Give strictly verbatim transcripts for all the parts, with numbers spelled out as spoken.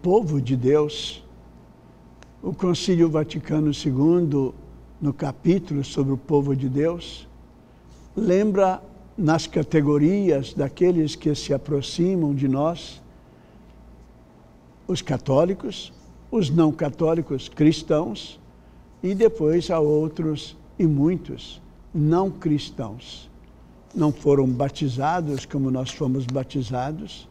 povo de Deus. O Concílio Vaticano segundo, no capítulo sobre o povo de Deus, lembra nas categorias daqueles que se aproximam de nós, os católicos, os não católicos cristãos, e depois há outros e muitos não cristãos. Não foram batizados como nós fomos batizados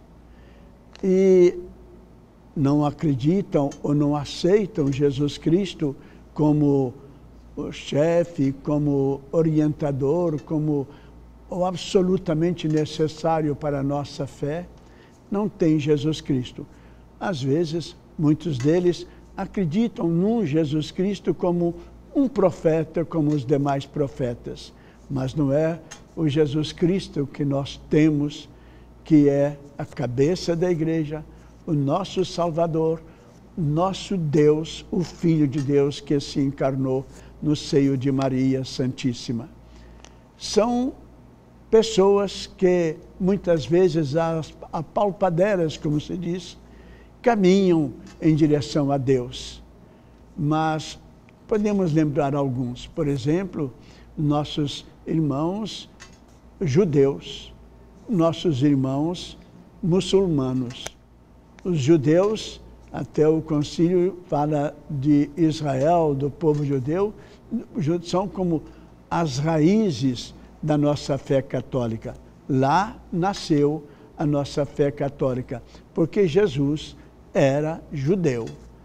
e não acreditam ou não aceitam Jesus Cristo como o chefe, como orientador, como o absolutamente necessário para a nossa fé. Não tem Jesus Cristo. Às vezes, muitos deles acreditam num Jesus Cristo como um profeta, como os demais profetas. Mas não é o Jesus Cristo que nós temos, que é a cabeça da igreja, o nosso Salvador, nosso Deus, o Filho de Deus que se encarnou no seio de Maria Santíssima. São pessoas que muitas vezes apalpaderas, como se diz, caminham em direção a Deus. Mas podemos lembrar alguns, por exemplo, nossos irmãos judeus, nossos irmãos muçulmanos. Os judeus, até o concílio fala de Israel, do povo judeu, são como as raízes da nossa fé católica. Lá nasceu a nossa fé católica, porque Jesus era judeu.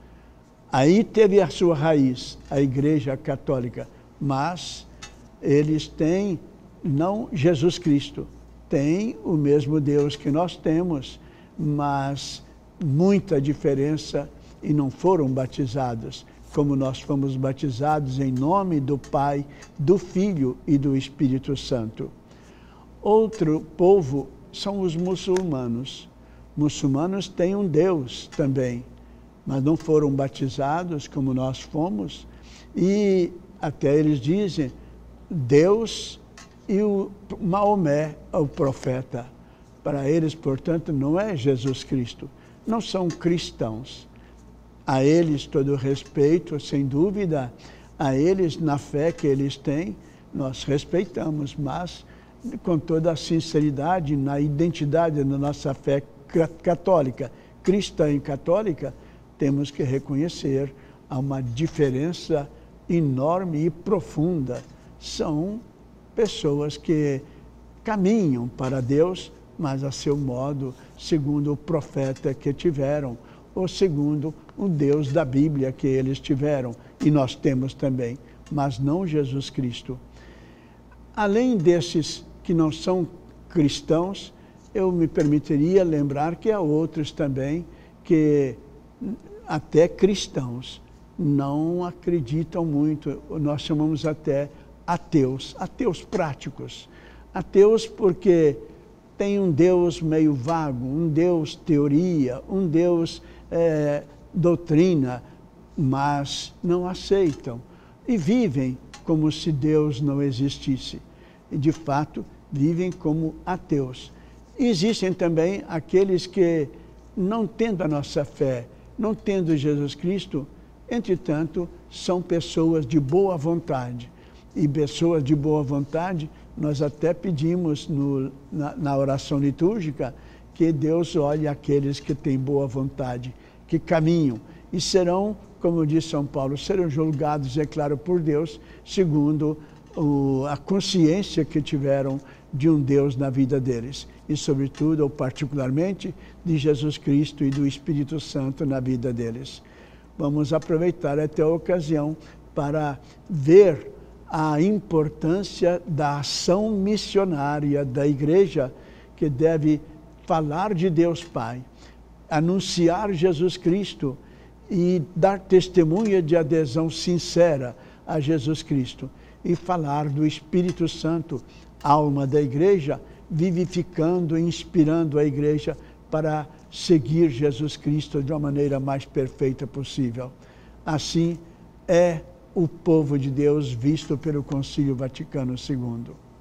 Aí teve a sua raiz, a Igreja Católica, mas eles têm, não Jesus Cristo, tem o mesmo Deus que nós temos, mas muita diferença e não foram batizados, como nós fomos batizados em nome do Pai, do Filho e do Espírito Santo. Outro povo são os muçulmanos. Muçulmanos têm um Deus também, mas não foram batizados como nós fomos, e até eles dizem Deus e o Maomé, o profeta. Para eles, portanto, não é Jesus Cristo. Não são cristãos. A eles todo respeito, sem dúvida, a eles na fé que eles têm, nós respeitamos, mas com toda a sinceridade, na identidade da nossa fé católica, cristã e católica, temos que reconhecer há uma diferença enorme e profunda. São pessoas que caminham para Deus, mas a seu modo, segundo o profeta que tiveram, ou segundo o Deus da Bíblia que eles tiveram, e nós temos também, mas não Jesus Cristo. Além desses que não são cristãos, eu me permitiria lembrar que há outros também que, até cristãos, não acreditam muito, nós chamamos até ateus, ateus práticos. Ateus porque tem um Deus meio vago, um Deus teoria, um Deus é, doutrina, mas não aceitam e vivem como se Deus não existisse. E, de fato, vivem como ateus. E existem também aqueles que, não tendo a nossa fé, não tendo Jesus Cristo, entretanto, são pessoas de boa vontade. E pessoas de boa vontade, nós até pedimos no, na, na oração litúrgica que Deus olhe aqueles que têm boa vontade, que caminham e serão, como diz São Paulo, serão julgados, é claro, por Deus, segundo o, a consciência que tiveram de um Deus na vida deles. E, sobretudo, ou particularmente, de Jesus Cristo e do Espírito Santo na vida deles. Vamos aproveitar até a ocasião para ver a importância da ação missionária da Igreja, que deve falar de Deus Pai, anunciar Jesus Cristo e dar testemunha de adesão sincera a Jesus Cristo e falar do Espírito Santo, alma da Igreja, vivificando e inspirando a Igreja para seguir Jesus Cristo de uma maneira mais perfeita possível. Assim é o povo de Deus visto pelo Concílio Vaticano segundo.